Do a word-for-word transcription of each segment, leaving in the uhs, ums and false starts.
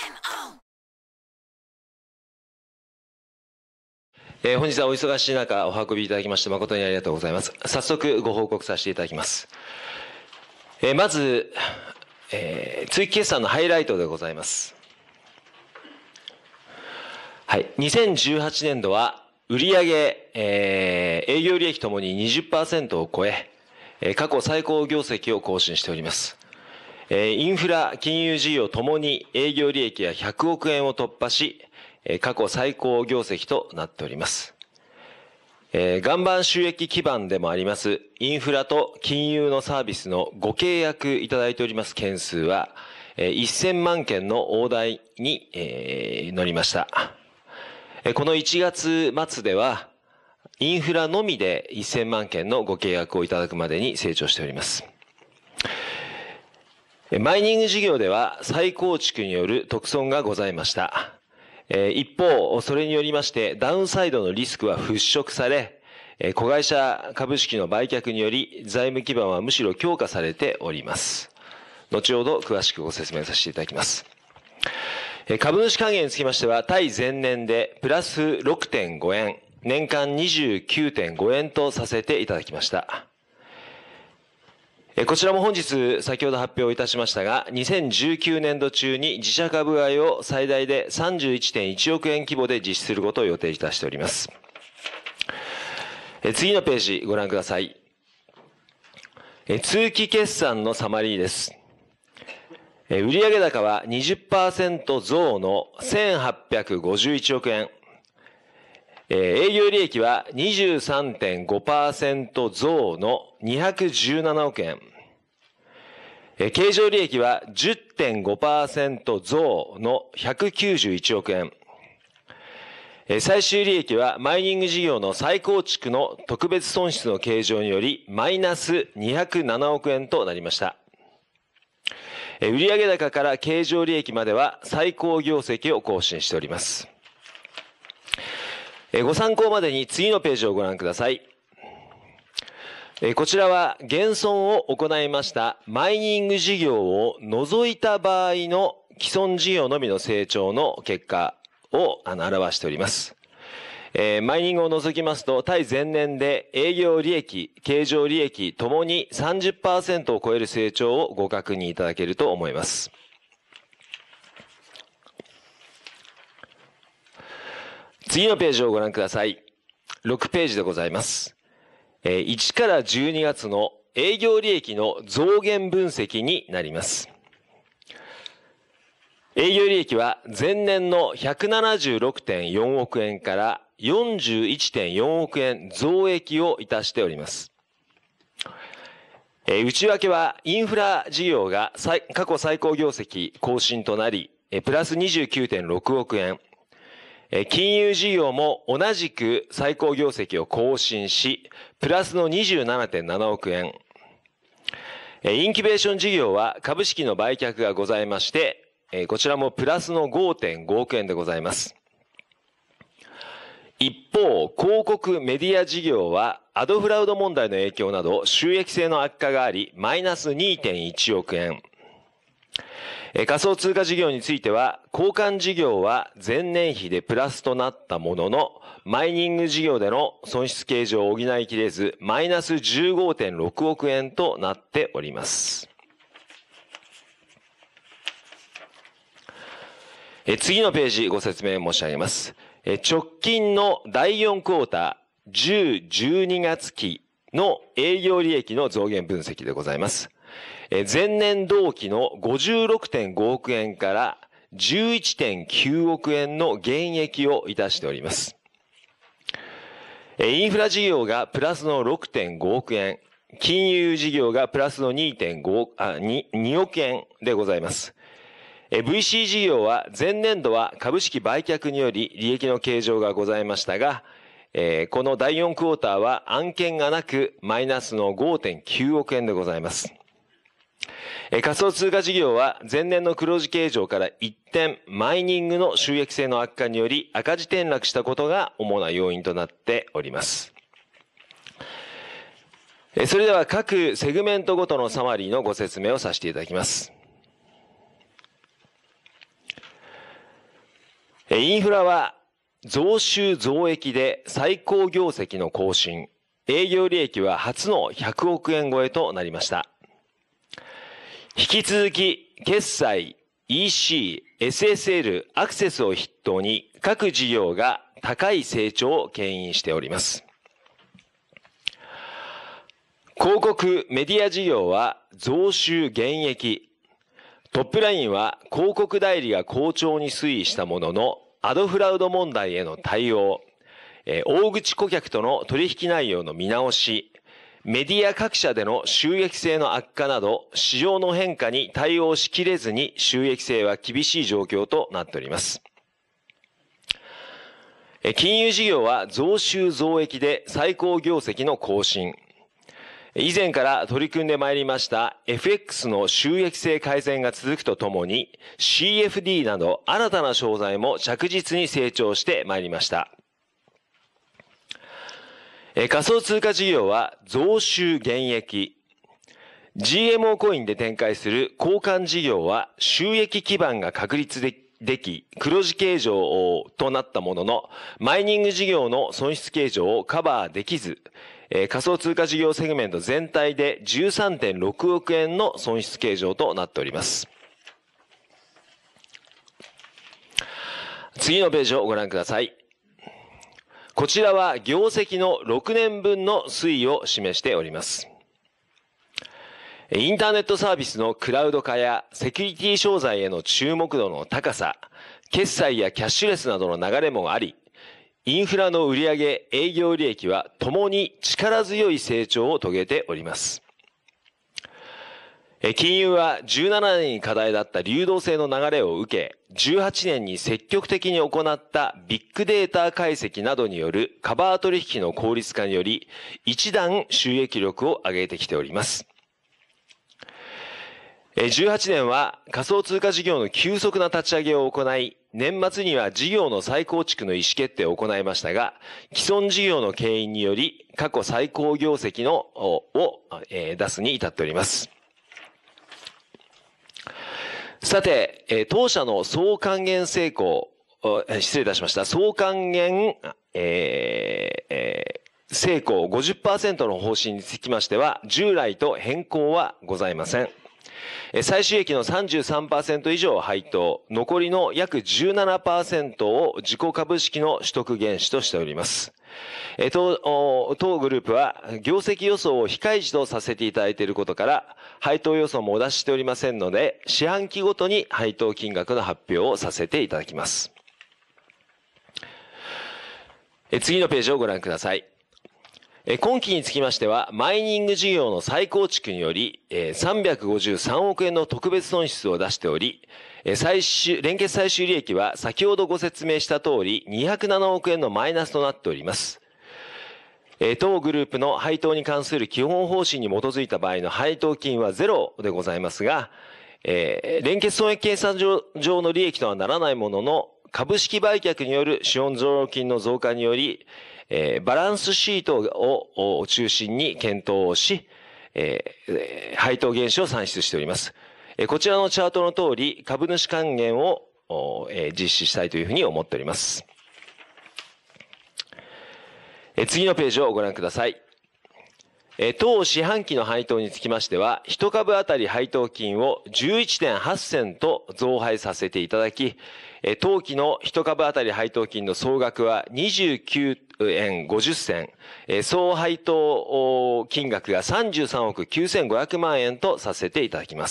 えー、本日はお忙しい中お運びいただきまして誠にありがとうございます。早速ご報告させていただきます。えー、まず、えー、通期決算のハイライトでございます。はい、にせんじゅうはちねんどは売上、えー、営業利益ともに にじゅっパーセント を超え、えー、過去最高業績を更新しております。えー、インフラ、金融事業ともに営業利益がひゃくおくえんを突破し、過去最高業績となっております。えー、岩盤収益基盤でもありますインフラと金融のサービスのご契約いただいております件数は、えー、せんまんけんの大台に、えー、乗りました。えー、このいちがつ末ではインフラのみでせんまんけんのご契約をいただくまでに成長しております。マイニング事業では再構築による特損がございました。一方、それによりましてダウンサイドのリスクは払拭され、子会社株式の売却により財務基盤はむしろ強化されております。後ほど詳しくご説明させていただきます。株主還元につきましては対前年でプラス ろくてんごえん、年間 にじゅうきゅうてんごえんとさせていただきました。こちらも本日先ほど発表いたしましたが、にせんじゅうきゅうねんど中に自社株買いを最大で さんじゅういってんいちおくえん規模で実施することを予定いたしております。次のページご覧ください。通期決算のサマリーです。売上高は にじゅっパーセント 増のせんはっぴゃくごじゅういちおくえん。営業利益は にじゅうさんてんごパーセント 増のにひゃくじゅうななおくえん。経常利益は じゅってんごパーセント 増のひゃくきゅうじゅういちおくえん。最終利益はマイニング事業の再構築の特別損失の計上によりマイナスにひゃくななおくえんとなりました。売上高から経常利益までは最高業績を更新しております。ご参考までに次のページをご覧ください。こちらは減損を行いましたマイニング事業を除いた場合の既存事業のみの成長の結果を表しております。マイニングを除きますと対前年で営業利益、経常利益ともに さんじゅっパーセント を超える成長をご確認いただけると思います。次のページをご覧ください。ろくページでございます。いちからじゅうにがつの営業利益の増減分析になります。営業利益は前年の ひゃくななじゅうろくてんよんおくえんから よんじゅういってんよんおくえん増益をいたしております。内訳はインフラ事業が過去最高業績更新となり、プラス にじゅうきゅうてんろくおくえん。金融事業も同じく最高業績を更新し、プラスの にじゅうななてんななおくえん。インキュベーション事業は株式の売却がございまして、こちらもプラスの ごてんごおくえんでございます。一方、広告メディア事業はアドフラウド問題の影響など収益性の悪化があり、マイナス にてんいちおくえん。仮想通貨事業については、交換事業は前年比でプラスとなったものの、マイニング事業での損失計上を補いきれず、マイナス じゅうごてんろくおくえんとなっております。次のページご説明申し上げます。直近のだいよんクォーター、じゅう、じゅうにがつきの営業利益の増減分析でございます。前年同期の ごじゅうろくてんごおくえんから じゅういってんきゅうおくえんの減益をいたしております。インフラ事業がプラスの ろくてんごおくえん、金融事業がプラスの にてんご、あ、におくえんでございます。ブイシー 事業は前年度は株式売却により利益の計上がございましたが、このだいよんクォーターは案件がなくマイナスの ごてんきゅうおくえんでございます。仮想通貨事業は前年の黒字計上から一転、マイニングの収益性の悪化により赤字転落したことが主な要因となっております。それでは各セグメントごとのサマリーのご説明をさせていただきます。 インフラは増収増益で最高業績の更新。営業利益は初のひゃくおくえん超えとなりました。引き続き、決済、イーシー、エスエスエル、アクセスを筆頭に各事業が高い成長を牽引しております。広告・メディア事業は増収減益。トップラインは広告代理が好調に推移したものの、アドフラウド問題への対応、大口顧客との取引内容の見直し、メディア各社での収益性の悪化など、市場の変化に対応しきれずに収益性は厳しい状況となっております。金融事業は増収増益で最高業績の更新。以前から取り組んでまいりました エフエックス の収益性改善が続くとともに シーエフディー など新たな商材も着実に成長してまいりました。仮想通貨事業は増収減益。ジーエムオー コインで展開する交換事業は収益基盤が確立ででき、黒字計上となったものの、マイニング事業の損失計上をカバーできず、仮想通貨事業セグメント全体で じゅうさんてんろくおくえんの損失計上となっております。次のページをご覧ください。こちらは業績のろくねんぶんの推移を示しております。インターネットサービスのクラウド化やセキュリティ商材への注目度の高さ、決済やキャッシュレスなどの流れもあり、インフラの売上、営業利益はともに力強い成長を遂げております。金融はじゅうななねんに課題だった流動性の流れを受け、じゅうはちねんに積極的に行ったビッグデータ解析などによるカバー取引の効率化により、一段収益力を上げてきております。じゅうはちねんは仮想通貨事業の急速な立ち上げを行い、年末には事業の再構築の意思決定を行いましたが、既存事業の牽引により過去最高業績のを出すに至っております。さて、当社の総還元成功、失礼いたしました。総還元、えーえー、成功 ごじゅっパーセント の方針につきましては、従来と変更はございません。最終益の さんじゅうさんパーセント 以上を配当、残りの約 じゅうななパーセント を自己株式の取得原資としております。当、当グループは業績予想を非開示とさせていただいていることから、配当予想もお出ししておりませんので、四半期ごとに配当金額の発表をさせていただきます。次のページをご覧ください。今期につきましては、マイニング事業の再構築により、さんびゃくごじゅうさんおくえんの特別損失を出しており、最終、連結最終利益は先ほどご説明した通り、にひゃくななおくえんのマイナスとなっております。当グループの配当に関する基本方針に基づいた場合の配当金はゼロでございますが、連結損益計算上の利益とはならないものの、株式売却による資本増金の増加により、えー、バランスシートを中心に検討をし、えー、配当原資を算出しております。えー、こちらのチャートの通り、株主還元を、えー、実施したいというふうに思っております。えー、次のページをご覧ください。えー、当四半期の配当につきましては、一株当たり配当金を じゅういってんはちせんと増配させていただき、当期の一株当たり配当金の総額はにじゅうきゅうえんごじゅっせん、総配当金額がさんじゅうさんおくきゅうせんごひゃくまんえんとさせていただきます。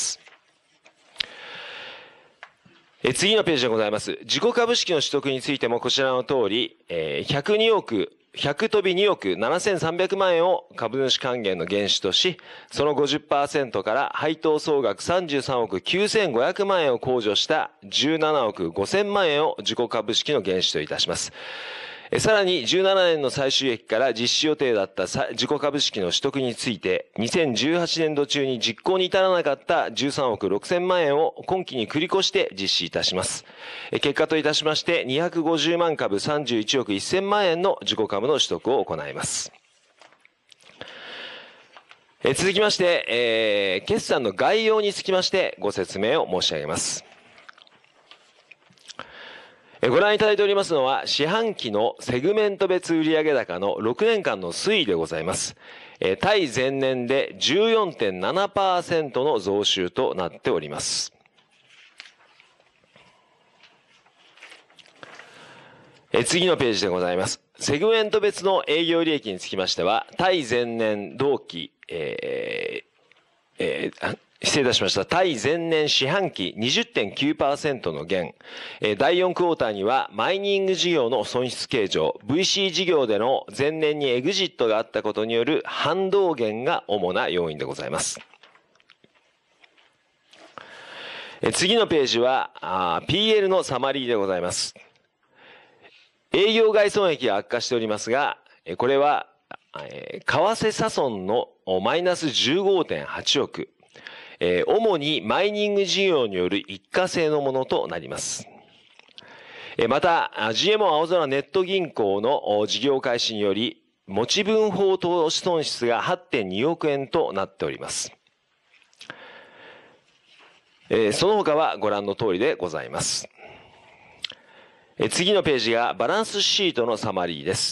次のページでございます。自己株式の取得についてもこちらの通り、ひゃくにおく、ひゃくとびにおくななせんさんびゃくまんえんを株主還元の原資とし、その ごじゅっパーセント から配当総額さんじゅうさんおくきゅうせんごひゃくまんえんを控除したじゅうななおくごせんまんえんを自己株式の原資といたします。さらにじゅうななねんの最終益から実施予定だった自己株式の取得について、にせんじゅうはちねんど中に実行に至らなかったじゅうさんおくろくせんまんえんを今期に繰り越して実施いたします。結果といたしまして、にひゃくごじゅうまんかぶさんじゅういちおくせんまんえんの自己株の取得を行います。続きまして、えー、決算の概要につきましてご説明を申し上げます。 ご覧いただいておりますのは、四半期のセグメント別売上高のろくねんかんの推移でございます。対前年で じゅうよんてんななパーセント の増収となっております。次のページでございます。セグメント別の営業利益につきましては、対前年同期、えーえー失礼いたしました。対前年四半期 にじゅってんきゅうパーセント の減。だいよんクォーターにはマイニング事業の損失計上、ブイシー 事業での前年にエグジットがあったことによる反動減が主な要因でございます。次のページは ピーエル のサマリーでございます。営業外損益が悪化しておりますが、これは為替差損のマイナス じゅうごてんはちおく。主にマイニング事業による一過性のものとなります。また、ジーエムオー 青空ネット銀行の事業開始により、持ち分法投資損失が はってんにおくえんとなっております。その他はご覧の通りでございます。次のページがバランスシートのサマリーです。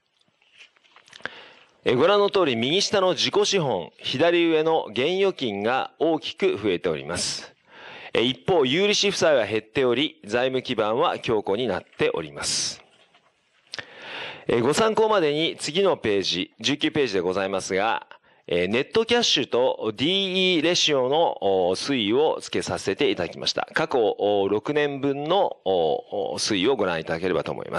ご覧の通り、右下の自己資本、左上の現預金が大きく増えております。一方、有利子負債は減っており、財務基盤は強固になっております。ご参考までに次のページ、じゅうきゅうページでございますが、ネットキャッシュと ディーイー レシオの推移を付けさせていただきました。過去ろくねんぶんの推移をご覧いただければと思います。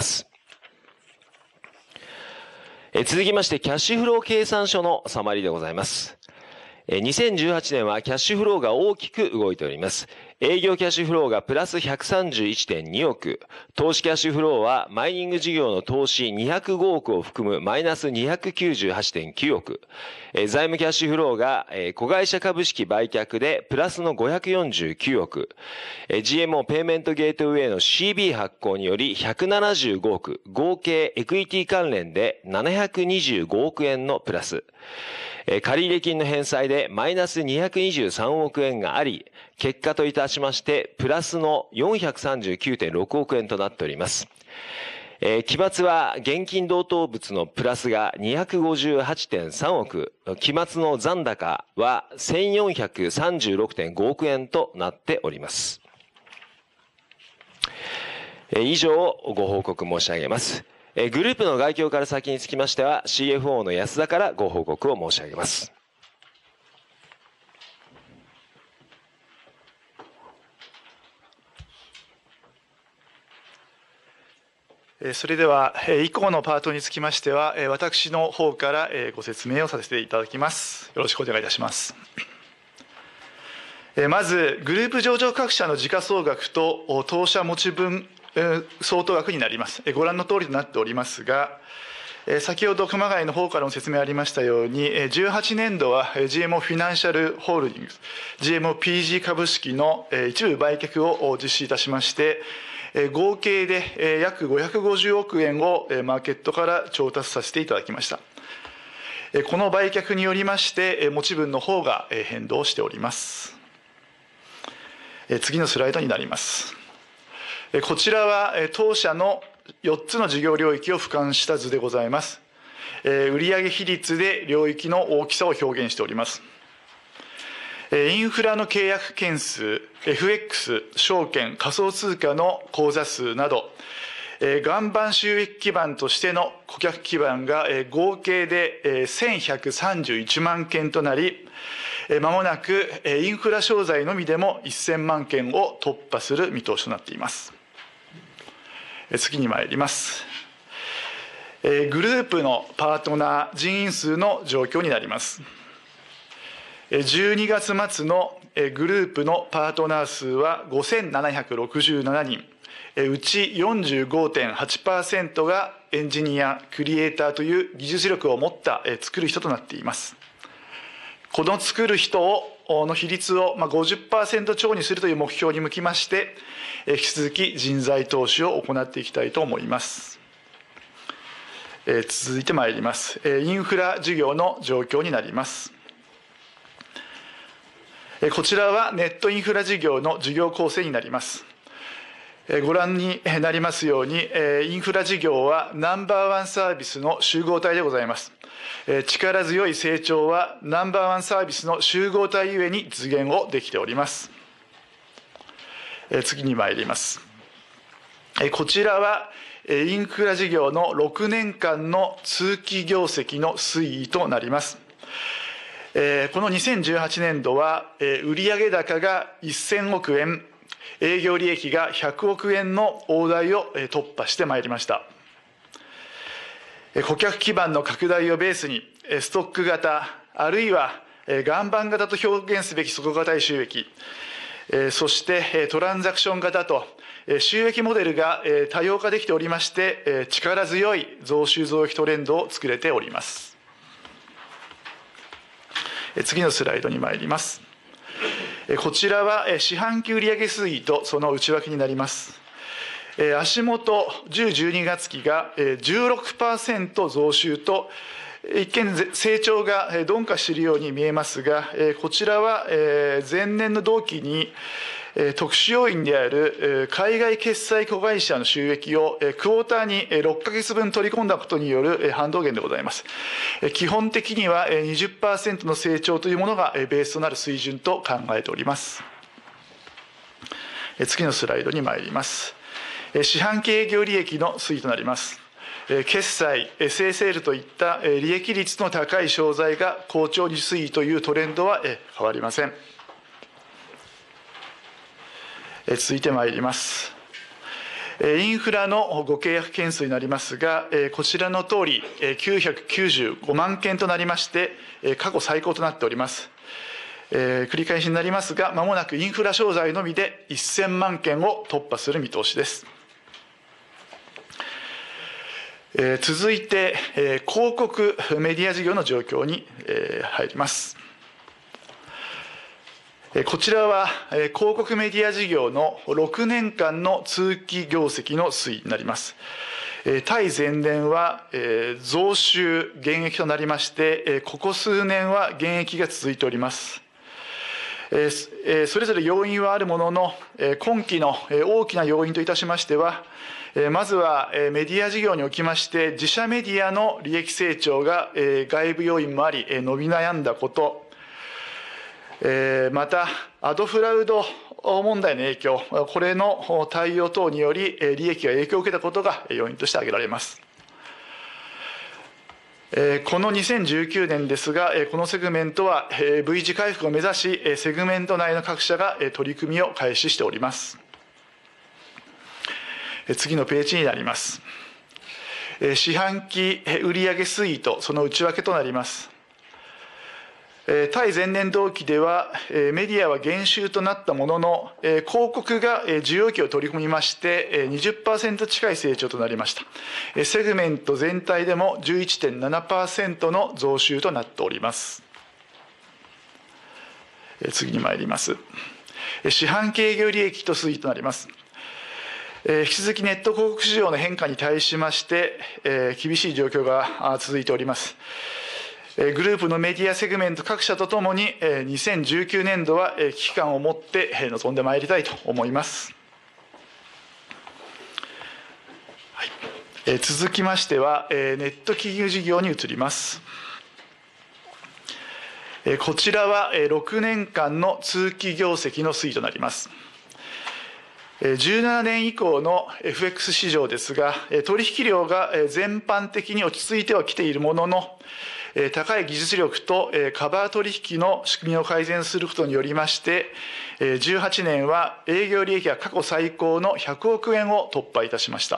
続きまして、キャッシュフロー計算書のサマリーでございます。にせんじゅうはちねんはキャッシュフローが大きく動いております。営業キャッシュフローがプラス ひゃくさんじゅういってんにおく、投資キャッシュフローはマイニング事業の投資にひゃくごおくを含むマイナス にひゃくきゅうじゅうはちてんきゅうおく、財務キャッシュフローが子会社株式売却でプラスのごひゃくよんじゅうきゅうおく、ジーエムオー ペイメントゲートウェイの シービー 発行によりひゃくななじゅうごおく、合計エクイティ関連でななひゃくにじゅうごおくえんのプラス、借入金の返済でマイナスにひゃくにじゅうさんおくえんがあり、結果といたしまして、プラスの よんひゃくさんじゅうきゅうてんろくおくえんとなっております。期末は現金同等物のプラスが にひゃくごじゅうはちてんさんおく、期末の残高は せんよんひゃくさんじゅうろくてんごおくえんとなっております。以上、ご報告申し上げます。グループの概況から先につきましては シーエフオー の安田からご報告を申し上げます。 それでは以降のパートにつきましては私の方からご説明をさせていただきます。よろしくお願いいたします。まずグループ上場各社の時価総額と当社持ち分相当額になります。ご覧の通りとなっておりますが、先ほど熊谷の方からも説明ありましたように、じゅうはちねんどは ジーエムオー フィナンシャルホールディングス、ジーエムオーピージー 株式の一部売却を実施いたしまして、合計で約ごひゃくごじゅうおくえんをマーケットから調達させていただきました。この売却によりまして、持ち分の方が変動しております。次のスライドになります。こちらは当社のよっつの事業領域を俯瞰した図でございます。売上比率で領域の大きさを表現しております。インフラの契約件数、エフエックス、証券、仮想通貨の口座数など、岩盤収益基盤としての顧客基盤が合計でせんひゃくさんじゅういちまんけんとなり、まもなくインフラ商材のみでもせんまんけんを突破する見通しとなっています。次に参ります。グループのパートナー人員数の状況になります。じゅうにがつまつのグループのパートナー数はごせんななひゃくろくじゅうななにん、うち よんじゅうごてんはちパーセント がエンジニア、クリエイターという技術力を持った作る人となっています。この作る人をの比率を ごじゅっパーセント 超にするという目標に向きまして、引き続き人材投資を行っていきたいと思います。続いてまいります。インフラ事業の状況になります。こちらはネットインフラ事業の事業構成になります。 ご覧になりますように、インフラ事業はナンバーワンサービスの集合体でございます。力強い成長はナンバーワンサービスの集合体ゆえに実現をできております。次に参ります。こちらはインフラ事業のろくねんかんの通期業績の推移となります。このにせんじゅうはちねんどは売上高がせんおくえん、営業利益がひゃくおくえんの大台を突破してまいりました。顧客基盤の拡大をベースに、ストック型、あるいは岩盤型と表現すべき底堅い収益、そしてトランザクション型と、収益モデルが多様化できておりまして、力強い増収増益トレンドを作れております。次のスライドに参ります。こちらは四半期売上推移とその内訳になります。足元じゅう、じゅうにがつきが じゅうろくパーセント 増収と、一見成長が鈍化しているように見えますが、こちらは前年の同期に特殊要因である海外決済子会社の収益をクォーターにろっかげつぶん取り込んだことによる反動減でございます。基本的には にじゅっパーセント の成長というものがベースとなる水準と考えております。次のスライドに参ります。四半期営業利益の推移となります。決済、エスエスエル といった利益率の高い商材が好調に推移というトレンドは変わりません。続いてまいります。インフラのご契約件数になりますが、こちらのとおりきゅうひゃくきゅうじゅうごまんけんとなりまして、過去最高となっております。繰り返しになりますが、まもなくインフラ商材のみでせんまんけんを突破する見通しです。続いて、広告メディア事業の状況に入ります。こちらは広告メディア事業のろくねんかんの通期業績の推移になります。対前年は増収減益となりまして、ここ数年は減益が続いております。それぞれ要因はあるものの、今期の大きな要因といたしましては、まずはメディア事業におきまして、自社メディアの利益成長が外部要因もあり、伸び悩んだこと、また、アドフラウド問題の影響、これの対応等により、利益が影響を受けたことが要因として挙げられます。このにせんじゅうきゅうねんですが、このセグメントは V 字回復を目指し、セグメント内の各社が取り組みを開始しております。次のページになります。四半期売上推移とその内訳となります。対前年同期では、メディアは減収となったものの、広告が需要期を取り込みまして、にじゅっパーセント 近い成長となりました。セグメント全体でも じゅういってんななパーセント の増収となっております。次に参ります。四半期営業利益と推移となります。引き続きネット広告市場の変化に対しまして、厳しい状況が続いております。グループのメディアセグメント各社とともに、にせんじゅうきゅうねんどは危機感を持って臨んでまいりたいと思います。はい、続きましては、ネット金融事業に移ります。こちらはろくねんかんの通期業績の推移となります。じゅうななねん以降の エフエックス 市場ですが、取引量が全般的に落ち着いてはきているものの、高い技術力とカバー取引の仕組みを改善することによりまして、じゅうはちねんは営業利益が過去最高のひゃくおくえんを突破いたしました。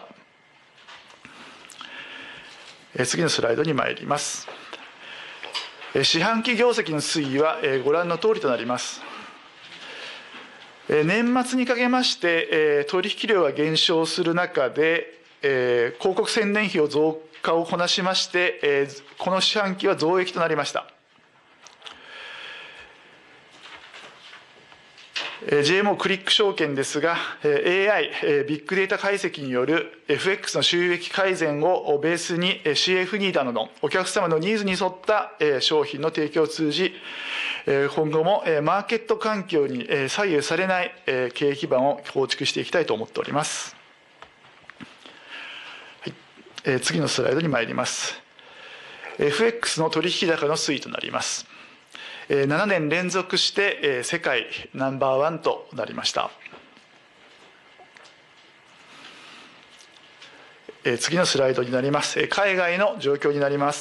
次のスライドに参ります。四半期業績の推移はご覧のとおりとなります。年末にかけまして取引量が減少する中で、広告宣伝費を増加をこなしまして、この四半期は増益となりました。ジェイエムオー クリック証券ですが、エーアイ、ビッグデータ解析による エフエックス の収益改善をベースに シーエフ ニーなどのお客様のニーズに沿った商品の提供を通じ、 今後もマーケット環境に左右されない経営基盤を構築していきたいと思っております。はい、次のスライドに参ります。エフエックス の取引高の推移となります。ななねん連続して世界ナンバーワンとなりました。次のスライドになります。海外の状況になります。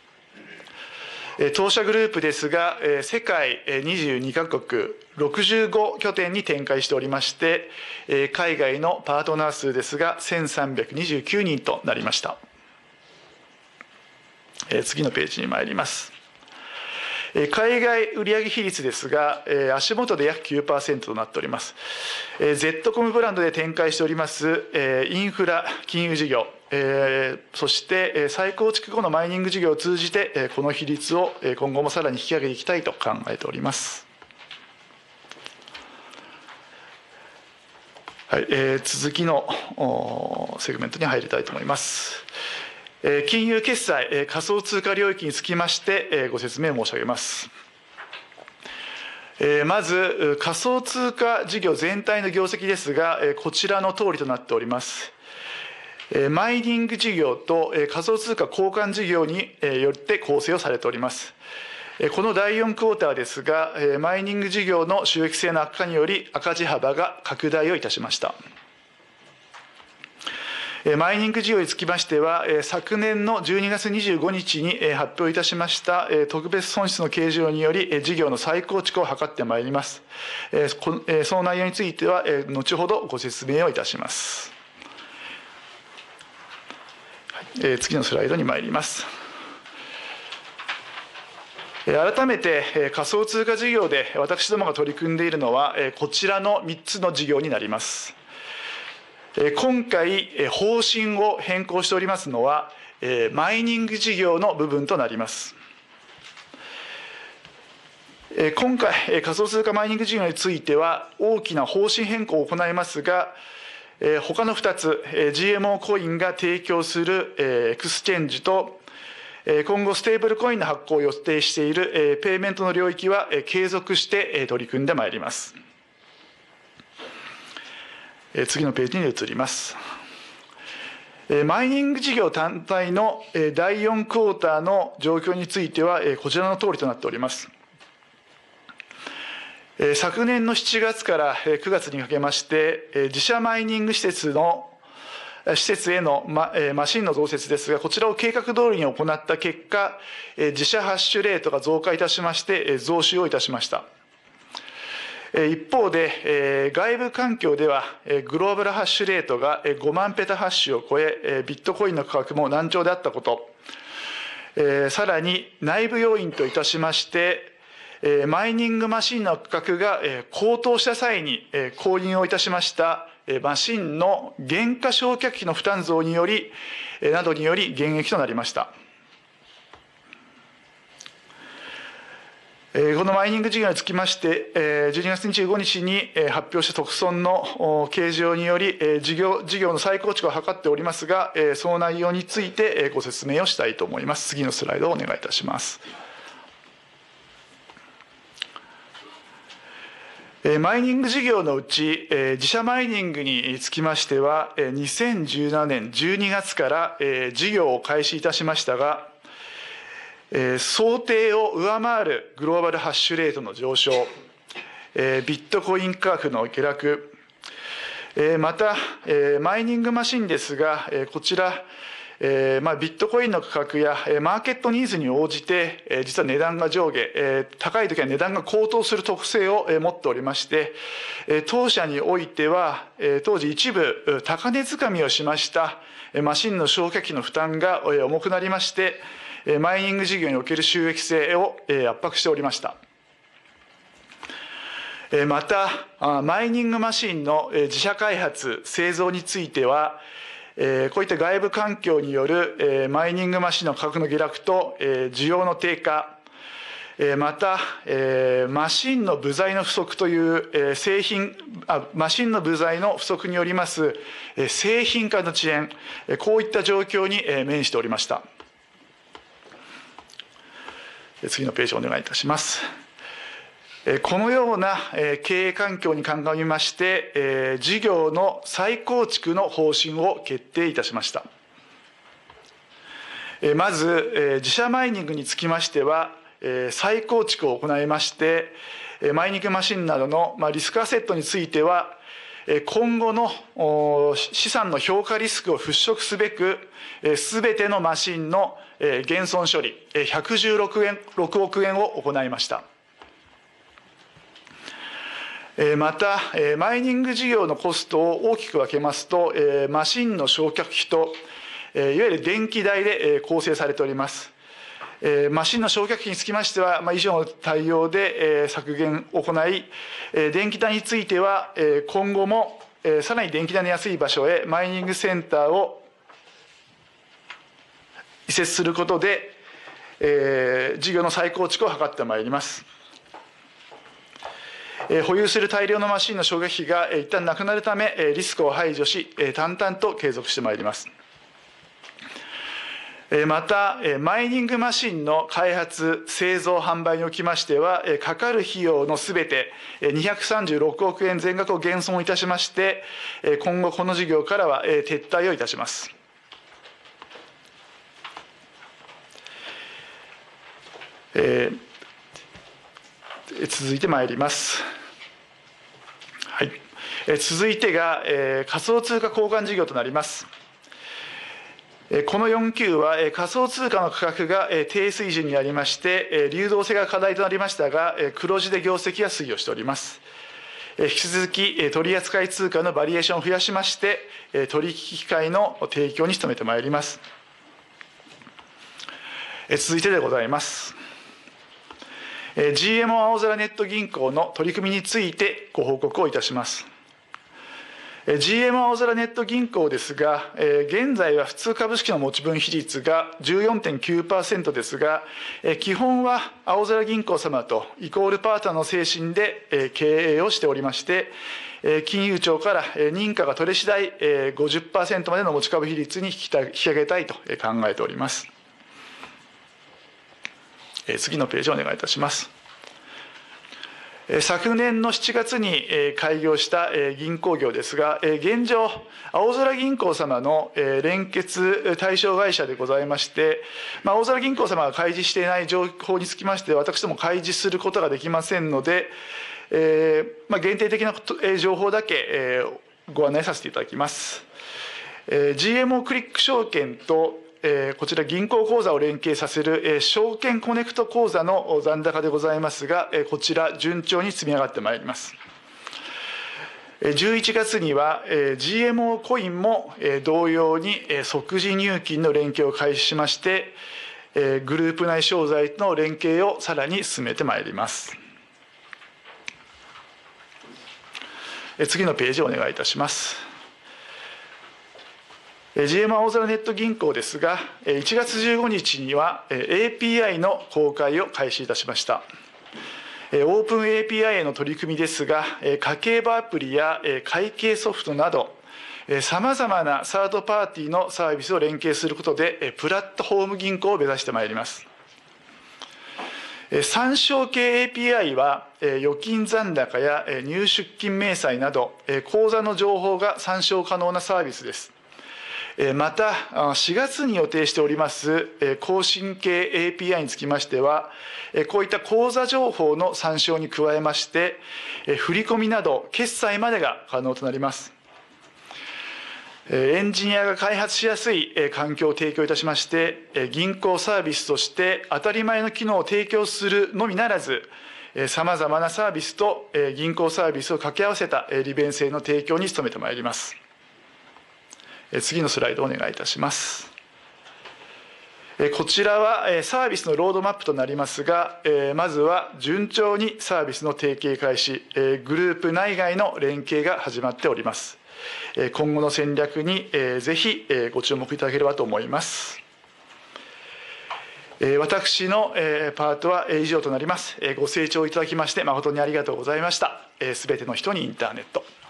当社グループですが、世界にじゅうにカ国、ろくじゅうご拠点に展開しておりまして、海外のパートナー数ですが、せんさんびゃくにじゅうきゅうにんとなりました。次のページに参ります。海外売上比率ですが、足元で約 きゅうパーセント となっております。Z コムブランドで展開しておりますインフラ金融事業、そして再構築後のマイニング事業を通じて、この比率を今後もさらに引き上げていきたいと考えております。はい、続きのセグメントに入りたいと思います。金融決済、仮想通貨領域につきましてご説明申し上げます。まず、仮想通貨事業全体の業績ですが、こちらの通りとなっております。マイニング事業と仮想通貨交換事業によって構成をされております。このだいよんクォーターですが、マイニング事業の収益性の悪化により赤字幅が拡大をいたしました。マイニング事業につきましては、昨年のじゅうにがつにじゅうごにちに発表いたしました特別損失の計上により、事業の再構築を図ってまいります。その内容については、後ほどご説明をいたします。次のスライドに参ります。改めて仮想通貨事業で私どもが取り組んでいるのは、こちらのみっつの事業になります。今回、方針を変更しておりますのは、マイニング事業の部分となります。今回、仮想通貨マイニング事業については、大きな方針変更を行いますが、他のふたつ、ジーエムオー コインが提供するエクスチェンジと、今後、ステーブルコインの発行を予定しているペイメントの領域は継続して取り組んでまいります。次のページに移ります。マイニング事業単体のだいよんクォーターの状況については、こちらの通りとなっております。昨年のしちがつからくがつにかけまして、自社マイニング施設の施設へのマシンの増設ですが、こちらを計画通りに行った結果、自社ハッシュレートが増加いたしまして、増収をいたしました。一方で、外部環境では、グローバルハッシュレートがごまんペタハッシュを超え、ビットコインの価格も難聴であったこと、さらに内部要因といたしまして、マイニングマシンの価格が高騰した際に購入をいたしましたマシンの減価償却費の負担増により、などにより減益となりました。このマイニング事業につきまして、じゅうにがつにじゅうごにちに発表した特損の計上により、事業、事業の再構築を図っておりますが、その内容についてご説明をしたいと思います。次のスライドをお願いいたします。マイニング事業のうち、自社マイニングにつきましては、にせんじゅうななねんじゅうにがつから事業を開始いたしましたが、想定を上回るグローバルハッシュレートの上昇、ビットコイン価格の下落、また、マイニングマシンですが、こちら、まあ、ビットコインの価格やマーケットニーズに応じて、実は値段が上下、高いときは値段が高騰する特性を持っておりまして、当社においては、当時一部高値掴みをしましたマシンの償却費の負担が重くなりまして、マイニング事業における収益性を圧迫しておりました。また、マイニングマシンの自社開発、製造については、こういった外部環境によるマイニングマシンの価格の下落と需要の低下、また、マシンの部材の不足という製品、あマシンの部材の不足によります製品化の遅延、こういった状況に面しておりました。次のページをお願いいたします。 このような経営環境に鑑みまして、事業の再構築の方針を決定いたしました。まず、自社マイニングにつきましては、再構築を行いまして、マイニングマシンなどのリスクアセットについては、今後の資産の評価リスクを払拭すべく、すべてのマシンの減損処理、ひゃくじゅうろくおくえんを行いました。また、マイニング事業のコストを大きく分けますと、マシンの焼却費と、いわゆる電気代で構成されております。マシンの焼却費につきましては、以上の対応で削減を行い、電気代については、今後もさらに電気代の安い場所へマイニングセンターを移設することで、事業の再構築を図ってまいります。保有する大量のマシンの衝撃費が一旦なくなるため、リスクを排除し、淡々と継続してまいります。また、マイニングマシンの開発、製造、販売におきましては、かかる費用のすべてにひゃくさんじゅうろくおくえん全額を減損いたしまして、今後、この事業からは撤退をいたします。えー続いてまいります。はい、え続いてが、えー、仮想通貨交換事業となります。えー、このよん級は、えー、仮想通貨の価格が、えー、低水準にありまして、えー、流動性が課題となりましたが、えー、黒字で業績が推移をしております。えー、引き続き、えー、取扱通貨のバリエーションを増やしまして、えー、取引機会の提供に努めてまいります。えー、続いてでございます。ジーエムオー 青空ネット銀行の取り組みについてご報告をいたします。ジーエムオー 青空ネット銀行ですが、現在は普通株式の持ち分比率が じゅうよんてんきゅうパーセント ですが、基本は青空銀行様とイコールパートナーの精神で経営をしておりまして、金融庁から認可が取れ次第 ごじゅっパーセント までの持ち株比率に引き上げたいと考えております。次のページをお願いいたします。昨年のしちがつに開業した銀行業ですが、現状、青空銀行様の連結対象会社でございまして、青空銀行様が開示していない情報につきまして、私ども開示することができませんので、限定的な情報だけご案内させていただきます。ジーエムオー クリック証券とこちら銀行口座を連携させる証券コネクト口座の残高でございますが、こちら順調に積み上がってまいります。じゅういちがつには ジーエムオー コインも同様に即時入金の連携を開始しまして、グループ内商材との連携をさらに進めてまいります。次のページをお願いいたします。ジーエムオー 青空ネット銀行ですが、いちがつじゅうごにちには エーピーアイ の公開を開始いたしました。オープン エーピーアイ への取り組みですが、家計簿アプリや会計ソフトなど、さまざまなサードパーティーのサービスを連携することで、プラットフォーム銀行を目指してまいります。参照系 エーピーアイ は、預金残高や入出金明細など、口座の情報が参照可能なサービスです。また、しがつに予定しております更新系 エーピーアイ につきましては、こういった口座情報の参照に加えまして、振込など決済までが可能となります。エンジニアが開発しやすい環境を提供いたしまして、銀行サービスとして当たり前の機能を提供するのみならず、さまざまなサービスと銀行サービスを掛け合わせた利便性の提供に努めてまいります。次のスライドをお願いいたします。こちらはサービスのロードマップとなりますが、まずは順調にサービスの提携開始、グループ内外の連携が始まっております。今後の戦略にぜひご注目いただければと思います。私のパートは以上となります。ご清聴いただきまして誠にありがとうございました。すべての人にインターネット。